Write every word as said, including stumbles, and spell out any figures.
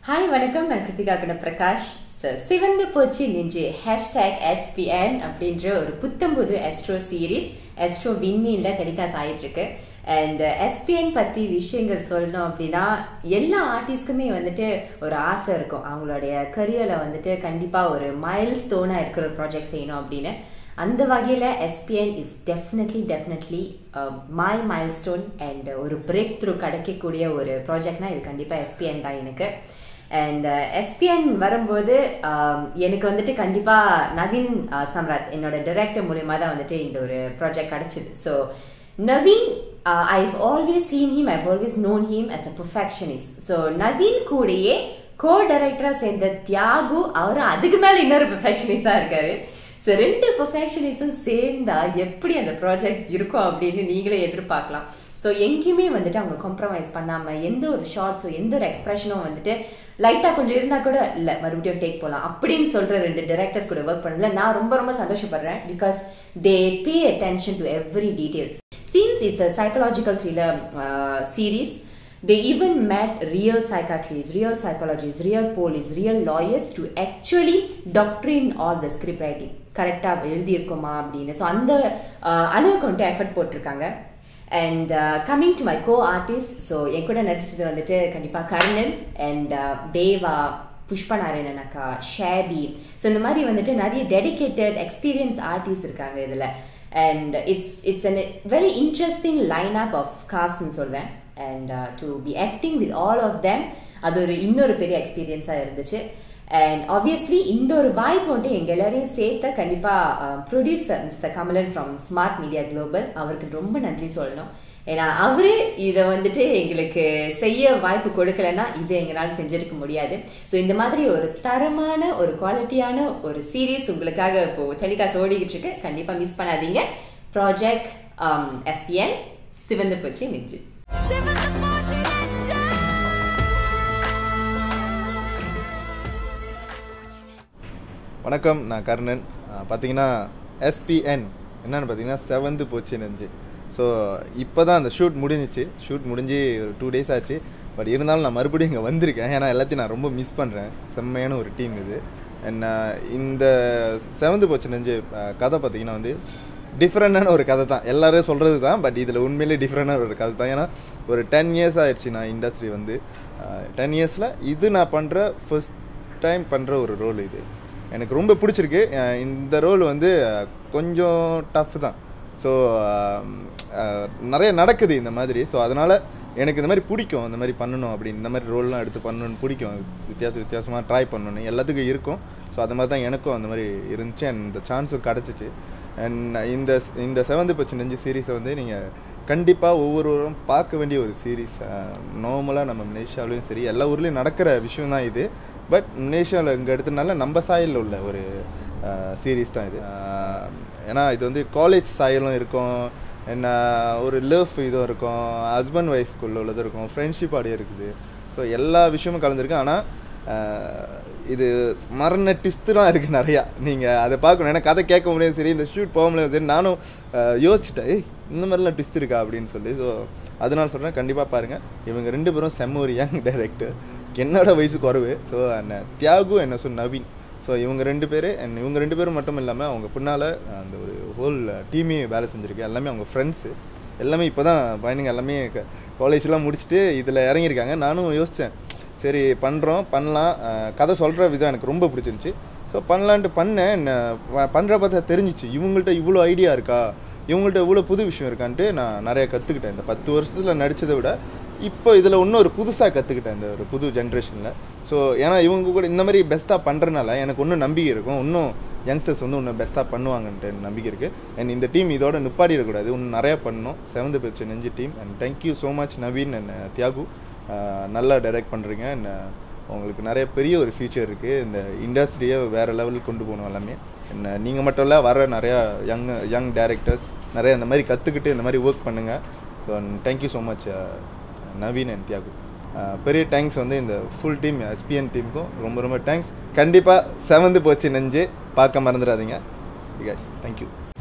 Hi வணக்கம், நான் கிருத்திகா குணப்பிரகாஷ். சிவந்து போச்சு நெஞ்சு ஹேஷ்டேக் எஸ்பிஎன் அப்படின்ற ஒரு புத்தம்புது எஸ்ட்ரோ சீரீஸ் எஸ்ட்ரோ விண்மீனில் டெலிகாஸ்ட் ஆகிட்டு இருக்கு. அண்ட் எஸ்பிஎன் பற்றி விஷயங்கள் சொல்லணும் அப்படின்னா எல்லா ஆர்டிஸ்டுக்குமே வந்துட்டு ஒரு ஆசை இருக்கும், அவங்களுடைய கரியரில் வந்துட்டு கண்டிப்பாக ஒரு மைல் ஸ்டோனாக இருக்கிற ஒரு ப்ராஜெக்ட் செய்யணும் அப்படின்னு. அந்த வகையில் SPN is definitely definitely my milestone and ஒரு பிரேக் த்ரூ கிடைக்கக்கூடிய ஒரு ப்ராஜெக்ட்னா இது கண்டிப்பாக எஸ்பிஎன் தான் எனக்கு. அண்ட் எஸ்பிஎன் வரும்போது எனக்கு வந்துட்டு கண்டிப்பாக நவீன் சம்ராத் என்னோட டைரக்டர் மூலயமா தான் வந்துட்டு இந்த ஒரு ப்ராஜெக்ட் கிடச்சிது. So Naveen, I've always seen him, I've always known him as a perfectionist. So Naveen கூடயே கோ டைரக்டராக சேர்ந்த தியாகு, அவரும் அதுக்கு மேலே இன்னொரு பெர்ஃபெக்ஷனிஸ்டாக இருக்காரு. ஸோ ரெண்டு பெர்ஃபெக்ஷனிஸ்டும் சேர்ந்தா எப்படி அந்த ப்ராஜெக்ட் இருக்கும் அப்படின்னு நீங்களே எதிர்பார்க்கலாம். ஸோ எங்கேயுமே வந்துட்டு அவங்க காம்ப்ரமைஸ் பண்ணாமல் எந்த ஒரு ஷார்ட்ஸோ எந்த ஒரு எக்ஸ்பிரஷனும் வந்துட்டு லைட்டாக கொஞ்சம் இருந்தால் கூட இல்லை மறுபடியும் டேக் போகலாம் அப்படின்னு சொல்கிற ரெண்டு டைரக்டர்ஸ் கூட ஒர்க் பண்ணல நான் ரொம்ப ரொம்ப சந்தோஷப்படுறேன். Because they pay attention to every details. Scenes it's a psychological thriller series. They even met real psychiatrists, real psychologists, real police, real lawyers to actually doctrine all the script writing. கரெக்டாக எழுதியிருக்கோமா அப்படின்னு. So அந்த அளவுக்கு வந்துட்டு effort போட்டிருக்காங்க. And coming to my co artist, so என் கூட நடிச்சது வந்துட்டு கண்டிப்பாக கர்ணன் அண்ட் தேவா, புஷ்பா நாராயணன் அக்கா, ஷேபி. ஸோ இந்த மாதிரி வந்துட்டு நிறைய டெடிக்கேட்டட் எக்ஸ்பீரியன்ஸ் ஆர்டிஸ்ட் இருக்காங்க இதில். And it's it's an very interesting line up of காஸ்ட்னு சொல்வேன். And to be acting with all of them அது ஒரு இன்னொரு பெரிய எக்ஸ்பீரியன்ஸாக இருந்துச்சு. அண்ட் ஆப்வியஸ்லி இந்த ஒரு வாய்ப்பு வந்துட்டு எங்கள் எல்லாரையும் சேர்த்த கண்டிப்பாக producer mister Kamalan from smart media global, அவருக்கு ரொம்ப நன்றி சொல்லணும். ஏன்னா அவரு இதை வந்துட்டு எங்களுக்கு செய்ய வாய்ப்பு கொடுக்கலன்னா இது எங்களால் செஞ்சிருக்க முடியாது. ஸோ இந்த மாதிரி ஒரு தரமான ஒரு குவாலிட்டியான ஒரு சீரீஸ் உங்களுக்காக இப்போ டெலிகாஸ்ட் ஓடிக்கிட்டு இருக்கு. கண்டிப்பாக மிஸ் பண்ணாதீங்க. ப்ராஜெக்ட் எஸ்பிஎன் சிவந்து போச்சு நெஞ்சு. வணக்கம், நான் கர்ணன். பார்த்தீங்கன்னா எஸ்பிஎன் என்னன்னு பார்த்தீங்கன்னா செவந்து போச்சு நெஞ்சு. ஸோ இப்போ தான் அந்த ஷூட் முடிஞ்சிச்சு. ஷூட் முடிஞ்சு ஒரு டூ டேஸ் ஆச்சு. பட் இருந்தாலும் நான் மறுபடியும் இங்கே வந்திருக்கேன். ஏன்னா எல்லாத்தையும் நான் ரொம்ப மிஸ் பண்ணுறேன். செம்மையான ஒரு டீம் இது. என்ன இந்த செவந்து போச்சு நெஞ்சு கதை பார்த்தீங்கன்னா வந்து டிஃப்ரெண்டான ஒரு கதை தான். எல்லோரும் சொல்கிறது தான், பட் இதில் உண்மையிலே டிஃப்ரெண்டான ஒரு கதை தான். ஏன்னா ஒரு டென் இயர்ஸ் ஆகிடுச்சு நான் இண்டஸ்ட்ரி வந்து. டென் இயர்ஸில் இது நான் பண்ணுற ஃபர்ஸ்ட் டைம் பண்ணுற ஒரு ரோல் இது. எனக்கு ரொம்ப பிடிச்சிருக்கு. இந்த ரோல் வந்து கொஞ்சம் டஃப் தான். ஸோ நிறைய நடக்குது இந்த மாதிரி. ஸோ அதனால் எனக்கு இந்த மாதிரி பிடிக்கும், இந்த மாதிரி பண்ணணும் அப்படின்னு, இந்த மாதிரி ரோல்லாம் எடுத்து பண்ணணுன்னு பிடிக்கும். வித்தியாச வித்தியாசமாக ட்ரை பண்ணணும், எல்லாத்துக்கும் இருக்கும். ஸோ அது மாதிரி தான் எனக்கும் அந்த மாதிரி இருந்துச்சு. அண்ட் இந்த சான்ஸும் கிடச்சிச்சு. அண்ட் இந்த இந்த செவந்து போச்சு நெஞ்சு சீரீஸை வந்து நீங்கள் கண்டிப்பாக ஒவ்வொருவரும் பார்க்க வேண்டிய ஒரு சீரீஸ். நார்மலாக நம்ம மலேசியாவிலையும் சரி எல்லா ஊர்லேயும் நடக்கிற விஷயம் தான் இது. பட் மலேசியாவில் இங்கே எடுத்ததுனால நம்ம சாயலில் உள்ள ஒரு சீரீஸ் தான் இது. ஏன்னா இது வந்து காலேஜ் சாயலும் இருக்கும், என்ன ஒரு லவ் இதுவும் இருக்கும், ஹஸ்பண்ட் ஒய்ஃப்குள்ள உள்ளதும் இருக்கும், ஃப்ரெண்ட்ஷிப் அப்படியே இருக்குது. ஸோ எல்லா விஷயமும் கலந்துருக்கு. ஆனால் இது மரண டிஸ்ட்டு தான் இருக்குது நிறையா. நீங்கள் அதை பார்க்கணும். ஏன்னா கதை கேட்க முடியாது சரி, இந்த ஷூட் போக முடியாது சரி. நானும் யோசிச்சிட்டேன், ஏய் இந்த மாதிரிலாம் ட்விஸ்ட் இருக்கா அப்படின்னு சொல்லி. ஸோ அதனால சொல்கிறேன், கண்டிப்பாக பாருங்கள். இவங்க ரெண்டு பேரும் செம்ம ஒரு யங் டைரக்டர், என்னோட வயசு குறைவு. ஸோ என்ன தியாகு என்ன சொல் நவீன். ஸோ இவங்க ரெண்டு பேர் அண்ட் இவங்க ரெண்டு பேரும் மட்டும் இல்லாமல் அவங்க பின்னால் அந்த ஒரு ஹோல் டீமே வேலை செஞ்சுருக்கு. எல்லாமே அவங்க ஃப்ரெண்ட்ஸு எல்லாமே இப்போ தான் பையனுங்க எல்லாமே காலேஜ்லாம் முடிச்சுட்டு இதில் இறங்கியிருக்காங்க. நானும் யோசித்தேன், சரி பண்ணுறோம் பண்ணலாம். கதை சொல்கிற விதம் எனக்கு ரொம்ப பிடிச்சிருந்துச்சி. ஸோ பண்ணலான்ட்டு பண்ணேன். பண்ணுற பார்த்தா தெரிஞ்சிச்சு இவங்கள்ட்ட இவ்வளோ ஐடியா இருக்கா, இவங்கள்ட்ட இவ்வளோ புது விஷயம் இருக்கான்ட்டு நான் நிறையா கற்றுக்கிட்டேன். இந்த பத்து வருஷத்தில் நடித்ததை விட இப்போ இதில் இன்னும் ஒரு புதுசாக கற்றுக்கிட்டேன் இந்த ஒரு புது ஜென்ரேஷனில். ஸோ ஏன்னா இவங்க கூட இந்த மாதிரி பெஸ்ட்டாக பண்ணுறதுனால எனக்கு இன்னும் நம்பிக்கை இருக்கும், இன்னும் யங்ஸ்டர்ஸ் வந்து இன்னும் பெஸ்ட்டாக பண்ணுவாங்கன்ட்டு நம்பிக்கை இருக்குது. அண்ட் இந்த டீம் இதோட நிப்பாடிடக்கூடாது, இன்னும் நிறையா பண்ணணும். Sevanthu Pochu Nenju team. And thank you so much Naveen and Thiyagu. நல்லா டைரக்ட் பண்ணுறீங்க. அண்ட் உங்களுக்கு நிறைய பெரிய ஒரு ஃபியூச்சர் இருக்குது. இந்த இண்டஸ்ட்ரியை வேறு லெவலுக்கு கொண்டு போகணும் எல்லாமே. என்ன நீங்கள் மட்டும் இல்லை, வர நிறையா யங் யங் டைரக்டர்ஸ் நிறைய இந்த மாதிரி கற்றுக்கிட்டு இந்த மாதிரி ஒர்க் பண்ணுங்கள். So thank you so much Naveen and Thiyagu. பெரிய தேங்க்ஸ் வந்து இந்த ஃபுல் டீம் எஸ்பிஎன் டீமுக்கும் ரொம்ப ரொம்ப தேங்க்ஸ். கண்டிப்பாக செவந்து போச்சு நெஞ்சு பார்க்க மறந்துடாதீங்க. Guys, thank you.